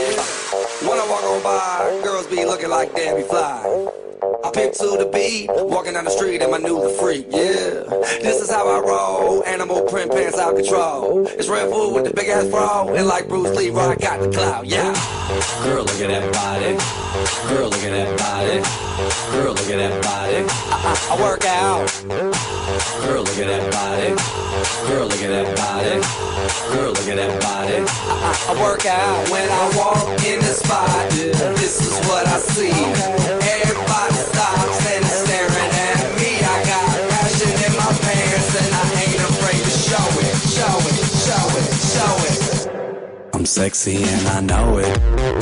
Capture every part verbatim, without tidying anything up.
When I walk on by, girls be looking like Debbie Fly. I pick to the beat, walking down the street and my new the freak, yeah. This is how I roll, animal print pants out control. It's Red Bull with the big ass bra, and like Bruce Lee, I got the clout, yeah. Girl, look at that body. Girl, look at that body. Girl, look at that body. I, I, I work out. Girl, look at that body. Girl, look at that body. Girl, look at that body. I, I, I work out when I walk in the spot. This is what I see. Everybody stops and is staring at me. I got passion in my pants and I ain't afraid to show it, show it, show it, show it. I'm sexy and I know it.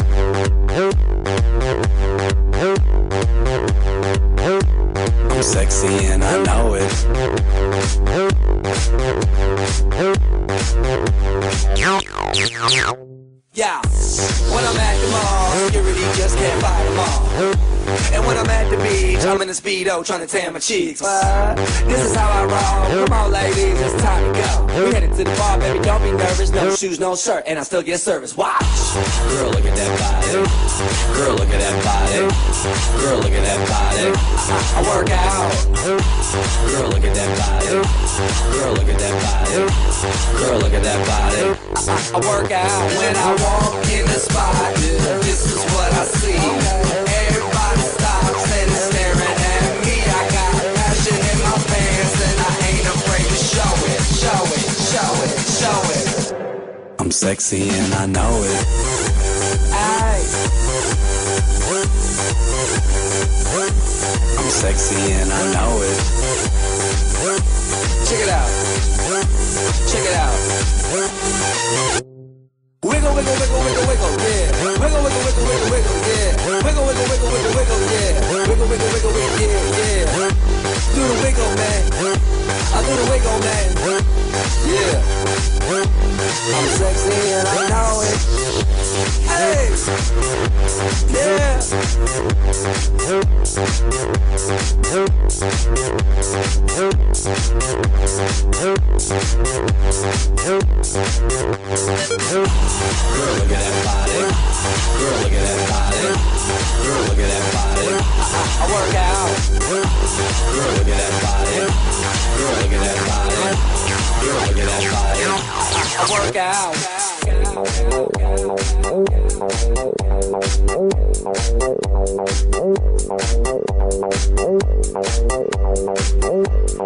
I'm sexy and I know it. Yeah, when I'm at the mall, security just can't buy them all. And when I'm at the beach, I'm in a Speedo trying to tan my cheeks. What? This is how I roll. Come on, ladies, it's time to go. We headed to the bar, baby, don't be nervous. No shoes, no shirt, and I still get service. Watch. Girl, look at that body. Girl, look at that body. Girl, look at that body. I, I work out. Girl, look at that body. Girl, look at that body. Girl, look at that body. I, I, I work out when I walk in the spot. This is what I see. Everybody stops and is staring at me. I got passion in my pants and I ain't afraid to show it, show it, show it, show it. I'm sexy and I know it. Aye. I'm sexy and I know it. Check it out. Check it out. Wiggle, wiggle, wiggle, wiggle, wiggle, yeah. Wiggle, wiggle, wiggle, wiggle, wiggle, yeah. Wiggle, wiggle, wiggle, wiggle, wiggle, yeah. Wiggle, wiggle, wiggle, wiggle, yeah, yeah. Do the wiggle, man. I do the wiggle, man. Yeah. I'm sexy and I know it. Hey. Yeah. Girl, look at that body. Girl, look at that body. Girl, look at that body. I, I work out. Girl, look at that body. Girl, look at that body. Girl, look at that body. I, I work out.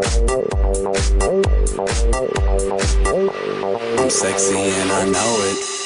I'm sexy and I know it.